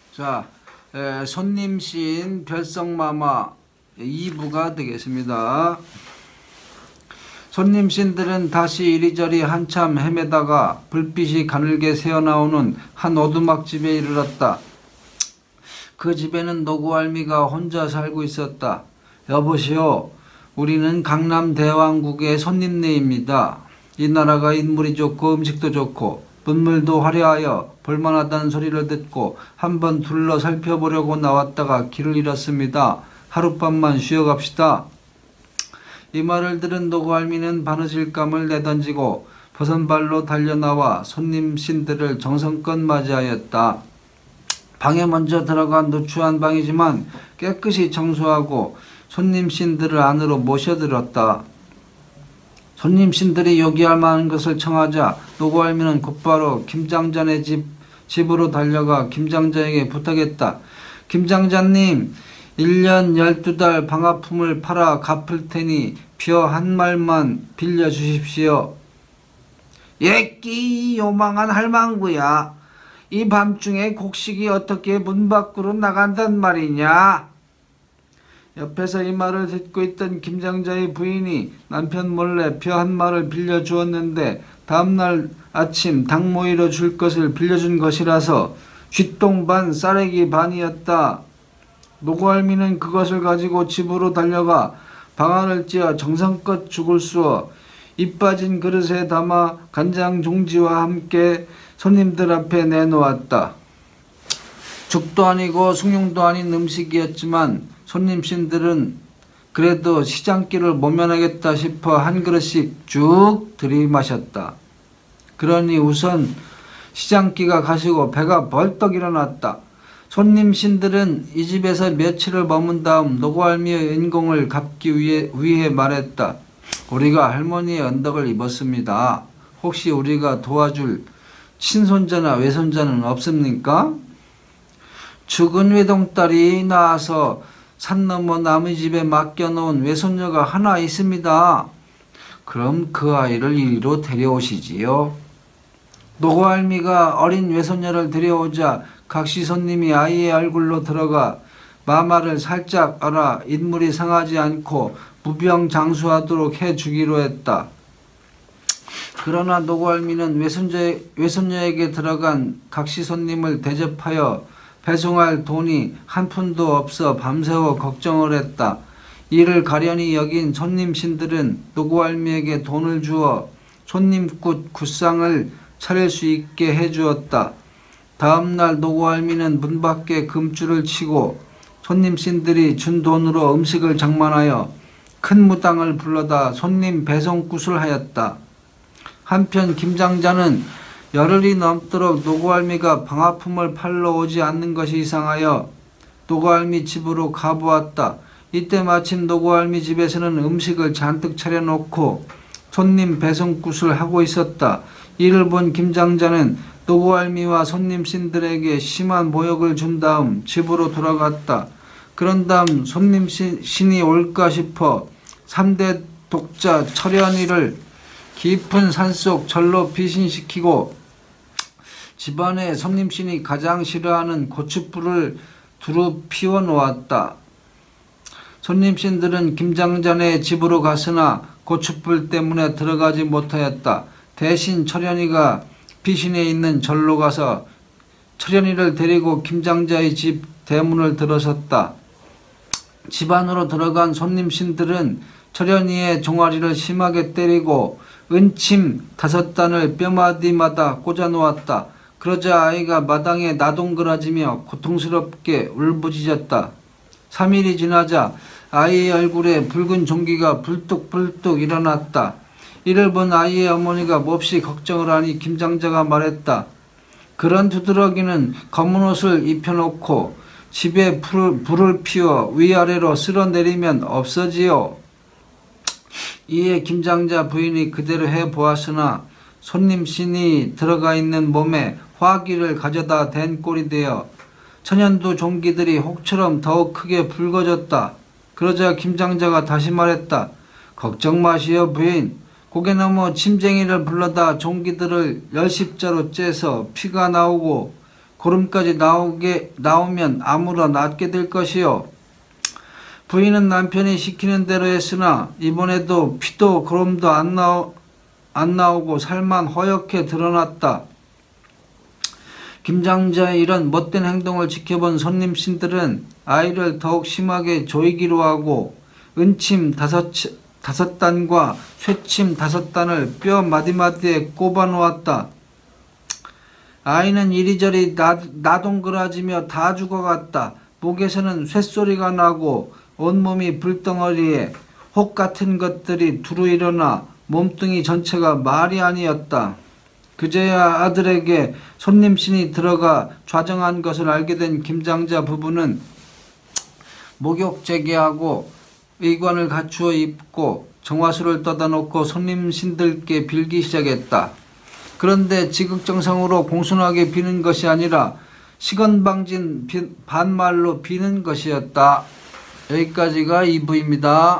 자, 손님신 별성마마 2부가 되겠습니다. 손님신들은 다시 이리저리 한참 헤매다가 불빛이 가늘게 새어나오는 한 오두막집에 이르렀다. 그 집에는 노구알미가 혼자 살고 있었다. 여보시오, 우리는 강남 대왕국의 손님네입니다. 이 나라가 인물이 좋고 음식도 좋고 문물도 화려하여 볼만하다는 소리를 듣고 한번 둘러 살펴보려고 나왔다가 길을 잃었습니다. 하룻밤만 쉬어갑시다. 이 말을 들은 노구알미는 바느질감을 내던지고 버선발로 달려나와 손님신들을 정성껏 맞이하였다. 방에 먼저 들어간 누추한 방이지만 깨끗이 청소하고 손님신들을 안으로 모셔들었다. 손님신들이 요기할 만한 것을 청하자 노구알미는 곧바로 김장자네 집으로 달려가 김장자에게 부탁했다. 김장자님, 1년 12달 방아품을 팔아 갚을 테니 벼 한 말만 빌려주십시오. 예끼 요망한 할망구야. 이 밤중에 곡식이 어떻게 문 밖으로 나간단 말이냐? 옆에서 이 말을 듣고 있던 김장자의 부인이 남편 몰래 벼 한 말을 빌려주었는데 다음날 아침 닭 모이러 줄 것을 빌려준 것이라서 쥐똥 반 쌀래기 반이었다. 노구알미는 그것을 가지고 집으로 달려가 방아를 찧어 정성껏 죽을 쑤어 입 빠진 그릇에 담아 간장 종지와 함께 손님들 앞에 내놓았다. 죽도 아니고 숭늉도 아닌 음식이었지만 손님신들은 그래도 시장길을 모면하겠다 싶어 한 그릇씩 쭉 들이마셨다. 그러니 우선 시장기가 가시고 배가 벌떡 일어났다. 손님신들은 이 집에서 며칠을 머문 다음 노구알미의 인공을 갚기 위해 말했다. 우리가 할머니의 언덕을 입었습니다. 혹시 우리가 도와줄 친손자나 외손자는 없습니까? 죽은 외동딸이 낳아서 산 너머 남의 집에 맡겨놓은 외손녀가 하나 있습니다. 그럼 그 아이를 이리로 데려오시지요. 노구알미가 어린 외손녀를 데려오자 각시 손님이 아이의 얼굴로 들어가 마마를 살짝 알아 인물이 상하지 않고 무병장수하도록 해주기로 했다. 그러나 노구알미는 외손녀에게 들어간 각시 손님을 대접하여 배송할 돈이 한 푼도 없어 밤새워 걱정을 했다. 이를 가련히 여긴 손님신들은 노구알미에게 돈을 주어 손님굿 굿상을 차릴 수 있게 해주었다. 다음날 노구알미는 문 밖에 금줄을 치고 손님신들이 준 돈으로 음식을 장만하여 큰 무당을 불러다 손님 배송굿을 하였다. 한편 김장자는 열흘이 넘도록 노구알미가 방아품을 팔러 오지 않는 것이 이상하여 노구알미 집으로 가보았다. 이때 마침 노구알미 집에서는 음식을 잔뜩 차려놓고 손님 배송굿을 하고 있었다. 이를 본 김장자는 노구알미와 손님신들에게 심한 모욕을 준 다음 집으로 돌아갔다. 그런 다음 손님신이 올까 싶어 3대 독자 철현이를 깊은 산속 절로 피신시키고 집안에 손님신이 가장 싫어하는 고춧불을 두루 피워놓았다. 손님신들은 김장자네 집으로 갔으나 고춧불 때문에 들어가지 못하였다. 대신 철현이가 피신에 있는 절로 가서 철현이를 데리고 김장자의 집 대문을 들어섰다. 집 안으로 들어간 손님신들은 철현이의 종아리를 심하게 때리고 은침 5단을 뼈마디마다 꽂아놓았다. 그러자 아이가 마당에 나동그라지며 고통스럽게 울부짖었다. 3일이 지나자 아이의 얼굴에 붉은 종기가 불뚝불뚝 일어났다. 이를 본 아이의 어머니가 몹시 걱정을 하니 김장자가 말했다. 그런 두드러기는 검은 옷을 입혀놓고 집에 불을 피워 위아래로 쓸어내리면 없어지요. 이에 김장자 부인이 그대로 해보았으나 손님신이 들어가 있는 몸에 화기를 가져다 댄 꼴이 되어 천연두 종기들이 혹처럼 더욱 크게 붉어졌다. 그러자 김장자가 다시 말했다. 걱정 마시오 부인. 고개 넘어 침쟁이를 불러다 종기들을 10십자로 째서 피가 나오고 고름까지 나오면 아무러 낫게 될 것이요. 부인은 남편이 시키는 대로 했으나 이번에도 피도 고름도 안 나오고 살만 허옇게 드러났다. 김장자의 이런 못된 행동을 지켜본 손님신들은 아이를 더욱 심하게 조이기로 하고 은침 5단과 쇠침 5단을 뼈 마디마디에 꼽아 놓았다. 아이는 이리저리 나동그라지며 다 죽어갔다. 목에서는 쇳소리가 나고 온몸이 불덩어리에 혹 같은 것들이 두루 일어나 몸뚱이 전체가 말이 아니었다. 그제야 아들에게 손님신이 들어가 좌정한 것을 알게 된 김장자 부부는 목욕 재개하고 의관을 갖추어 입고 정화수를 떠다 놓고 손님신들께 빌기 시작했다. 그런데 지극정성으로 공손하게 비는 것이 아니라 시건방진 반말로 비는 것이었다. 여기까지가 2부입니다.